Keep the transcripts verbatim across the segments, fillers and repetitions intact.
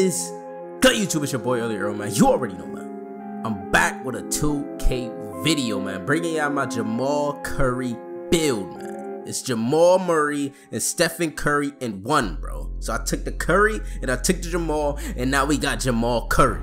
is the YouTube? It's your boy Early Earl, man. You already know, man. I'm back with a two K video, man. Bringing out my Jamal Curry build, man. It's Jamal Murray and Stephen Curry in one, bro. So I took the Curry and I took the Jamal, and now we got Jamal Curry.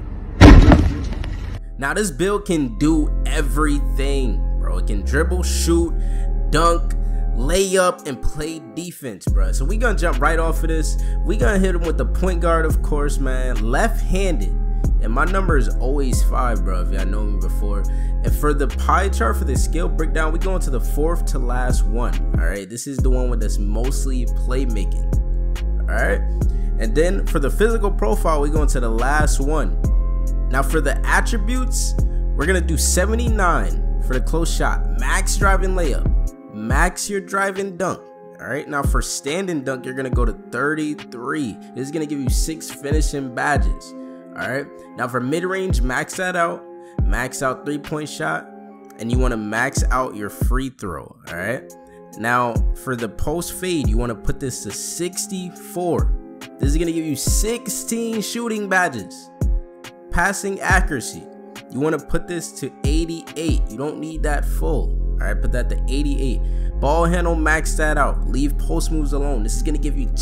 Now this build can do everything, bro. It can dribble, shoot, dunk, lay up, and play defense, bro. So we gonna jump right off of this. We gonna hit him with the point guard, of course, man. Left-handed, and my number is always five, bro, if y'all know me before. And for the pie chart, for the skill breakdown, we going to the fourth to last one. All right, this is the one with that's mostly playmaking. All right, and then for the physical profile, we going to the last one. Now for the attributes, we're gonna do seventy-nine for the close shot, max driving layup, max your driving dunk. All right, now for standing dunk, you're gonna go to thirty-three. This is gonna give you six finishing badges. All right, now for mid-range, max that out, max out three-point shot, and you want to max out your free throw. All right, now for the post fade, you want to put this to sixty-four. This is gonna give you sixteen shooting badges. Passing accuracy, you want to put this to eighty-eight. You don't need that full. All right, put that to eighty-eight. Ball handle, max that out. Leave post moves alone. This is gonna give you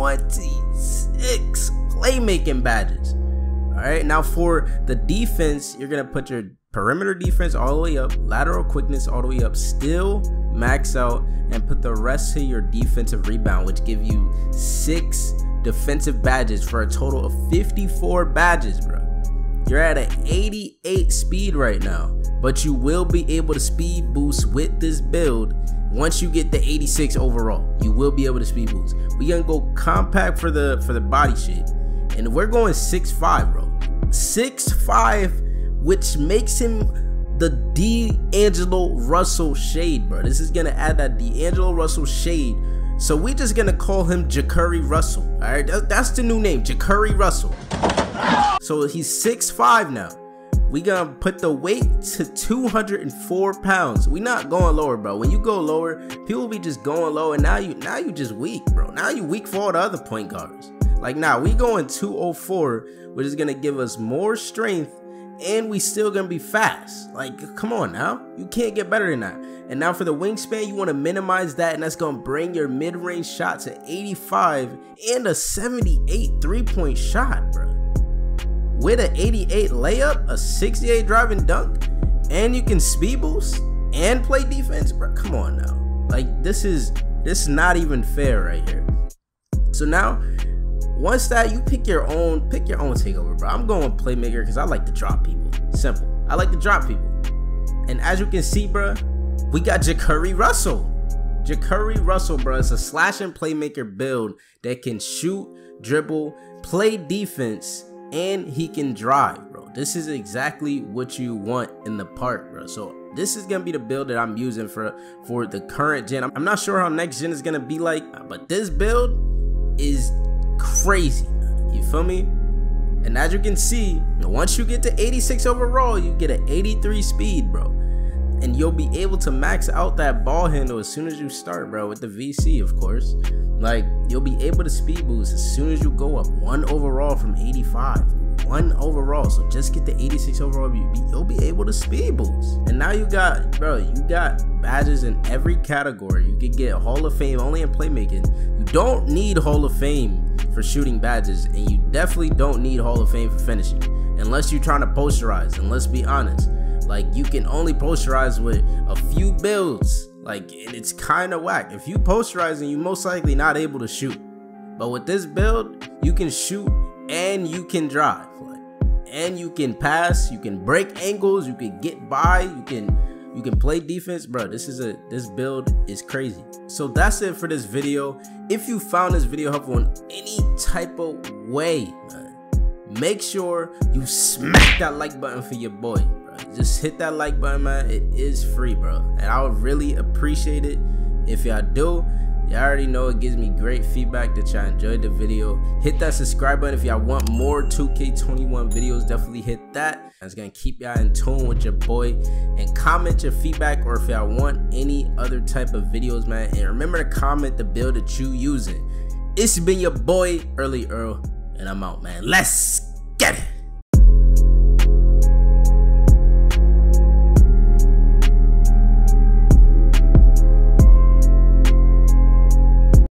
twenty-six playmaking badges. All right, now for the defense, you're gonna put your perimeter defense all the way up, lateral quickness all the way up, still max out, and put the rest of your defensive rebound, which give you six defensive badges for a total of fifty-four badges, bro. You're at an eighty-eight speed right now, but you will be able to speed boost with this build. Once you get the eighty-six overall, you will be able to speed boost. We gonna go compact for the for the body shape, and we're going six five, bro. six five, which makes him the D'Angelo Russell shade, bro. This is gonna add that D'Angelo Russell shade. So we just gonna call him Jacurry Russell. All right, that, that's the new name, Jacurry Russell. So he's six five now. We gonna put the weight to two hundred four pounds. We not going lower, bro. When you go lower, people be just going low, and now you now you just weak, bro. Now you weak for all the other point guards. Like now, we going two oh four, which is gonna give us more strength, and we still gonna be fast. Like, come on now, you can't get better than that. And now for the wingspan, you want to minimize that, and that's gonna bring your mid-range shot to eighty-five and a seventy-eight three-point shot, bro. With an eighty-eight layup, a sixty-eight driving dunk, and you can speed boost and play defense, bro. Come on now, like this is this is not even fair right here. So now, once that, you pick your own pick your own takeover, bro. I'm going playmaker because I like to drop people. Simple. I like to drop people, and as you can see, bro, we got Jacurry Russell. Jacurry Russell, bro, is a slash and playmaker build that can shoot, dribble, play defense, and he can drive, bro. This is exactly what you want in the park, bro. So this is gonna be the build that I'm using for for the current gen. I'm not sure how next gen is gonna be like, but this build is crazy, you feel me? And as you can see, once you get to eighty-six overall, you get an eighty-three speed, bro. And you'll be able to max out that ball handle as soon as you start, bro, with the V C, of course. Like, you'll be able to speed boost as soon as you go up one overall from eighty-five. One overall. So just get the eighty-six overall, you'll be able to speed boost. And now you got, bro, you got badges in every category. You could get Hall of Fame only in playmaking. You don't need Hall of Fame for shooting badges, and you definitely don't need Hall of Fame for finishing, unless you're trying to posterize. And let's be honest, like, you can only posterize with a few builds. Like, it's kind of whack. If you posterize, you're most likely not able to shoot. But with this build, you can shoot and you can drive. Like, and you can pass, you can break angles, you can get by, you can you can play defense, bro. This is a this build is crazy. So that's it for this video. If you found this video helpful in any type of way, man, make sure you smack that like button for your boy. Just hit that like button, man. It is free, bro, and I would really appreciate it if y'all do. Y'all already know it gives me great feedback that y'all enjoyed the video. Hit that subscribe button if y'all want more two K twenty-one videos. Definitely hit that. It's gonna keep y'all in tune with your boy, and comment your feedback, or if y'all want any other type of videos, man. And remember to comment the build that you using. It's been your boy Early Earl. and I'm out, man. Let's